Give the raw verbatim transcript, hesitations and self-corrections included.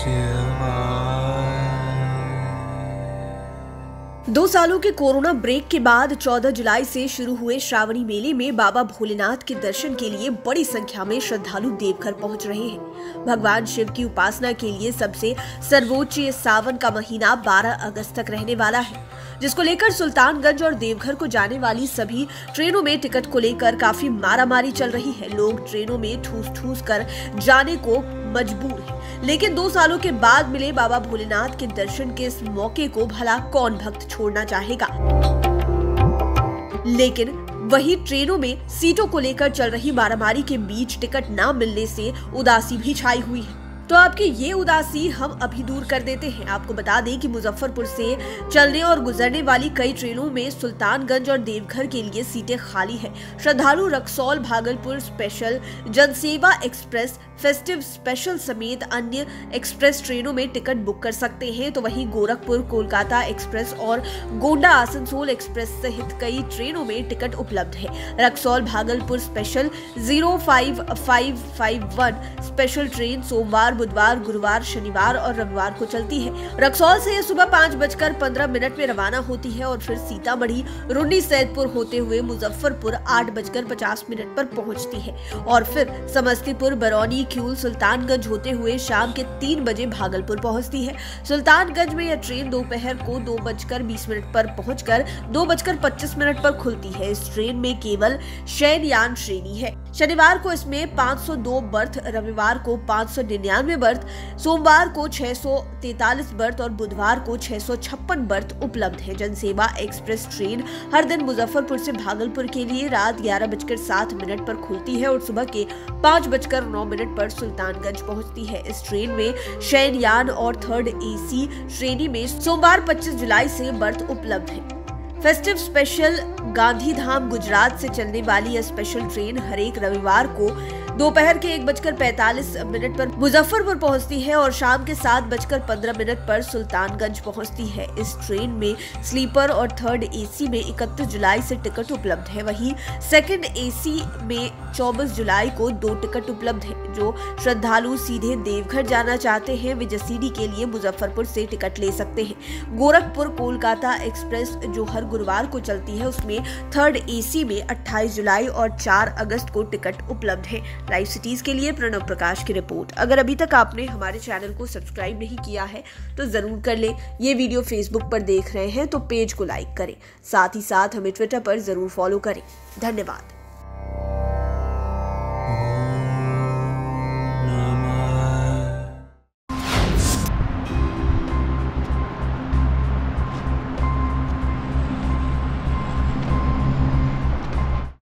दो सालों के कोरोना ब्रेक के बाद चौदह जुलाई से शुरू हुए श्रावणी मेले में बाबा भोलेनाथ के दर्शन के लिए बड़ी संख्या में श्रद्धालु देवघर पहुंच रहे हैं। भगवान शिव की उपासना के लिए सबसे सर्वोच्च ये सावन का महीना बारह अगस्त तक रहने वाला है, जिसको लेकर सुल्तानगंज और देवघर को जाने वाली सभी ट्रेनों में टिकट को लेकर काफी मारामारी चल रही है। लोग ट्रेनों में ठूस ठूस कर जाने को मजबूर है, लेकिन दो सालों के बाद मिले बाबा भोलेनाथ के दर्शन के इस मौके को भला कौन भक्त छोड़ना चाहेगा। लेकिन वही ट्रेनों में सीटों को लेकर चल रही मारामारी के बीच टिकट न मिलने से उदासी भी छाई हुई है। तो आपकी ये उदासी हम अभी दूर कर देते हैं। आपको बता दें कि मुजफ्फरपुर से चलने और गुजरने वाली कई ट्रेनों में सुल्तानगंज और देवघर के लिए सीटें खाली है। श्रद्धालु Raxaul Bhagalpur special, Jansewa express, festive special समेत अन्य एक्सप्रेस ट्रेनों में टिकट बुक कर सकते हैं। तो वहीं गोरखपुर कोलकाता एक्सप्रेस और गोंडा आसनसोल एक्सप्रेस सहित कई ट्रेनों में टिकट उपलब्ध है। Raxaul Bhagalpur special zero five five five one special train सोमवार, बुधवार, गुरुवार, शनिवार और रविवार को चलती है। रक्सौल से सुबह पाँच बजकर पंद्रह मिनट में रवाना होती है और फिर सीतामढ़ी, रुन्नी सैदपुर होते हुए मुजफ्फरपुर आठ बजकर पचास मिनट पर पहुंचती है और फिर समस्तीपुर, बरौनी, क्यूल, सुल्तानगंज होते हुए शाम के तीन बजे भागलपुर पहुंचती है। सुल्तानगंज में यह ट्रेन दोपहर को दो बजकर बीस मिनट पर पहुंचकर दो बजकर पच्चीस मिनट पर खुलती है। इस ट्रेन में केवल शयनयान श्रेणी है। शनिवार को इसमें पाँच सौ दो बर्थ, रविवार को पाँच सौ निन्यानवे बर्थ, सोमवार को छह सौ तैतालीस बर्थ और बुधवार को छह सौ छप्पन बर्थ उपलब्ध है। जनसेवा एक्सप्रेस ट्रेन हर दिन मुजफ्फरपुर से भागलपुर के लिए रात ग्यारह बजकर सात मिनट पर खुलती है और सुबह के पाँच बजकर नौ मिनट पर सुल्तानगंज पहुंचती है। इस ट्रेन में शयनयान और थर्ड एसी श्रेणी में सोमवार पच्चीस जुलाई से बर्थ उपलब्ध है। फेस्टिव स्पेशल गांधीधाम गुजरात से चलने वाली यह स्पेशल ट्रेन हर एक रविवार को दोपहर के एक बजकर पैंतालीस मिनट पर मुजफ्फरपुर पहुंचती है और शाम के सात बजकर पंद्रह मिनट पर सुल्तानगंज पहुंचती है। इस ट्रेन में स्लीपर और थर्ड एसी में इकतीस जुलाई से टिकट उपलब्ध है। वहीं सेकंड एसी में चौबीस जुलाई को दो टिकट उपलब्ध है। जो श्रद्धालु सीधे देवघर जाना चाहते हैं वे जसीडी के लिए मुजफ्फरपुर से टिकट ले सकते हैं। गोरखपुर कोलकाता एक्सप्रेस जो हर गुरुवार को चलती है उसमें थर्ड एसी में अट्ठाईस जुलाई और चार अगस्त को टिकट उपलब्ध है। लाइव सिटीज के लिए प्रणव प्रकाश की रिपोर्ट। अगर अभी तक आपने हमारे चैनल को सब्सक्राइब नहीं किया है तो जरूर कर लें। ये वीडियो फेसबुक पर देख रहे हैं तो पेज को लाइक करें, साथ ही साथ हमें ट्विटर पर जरूर फॉलो करें। धन्यवाद।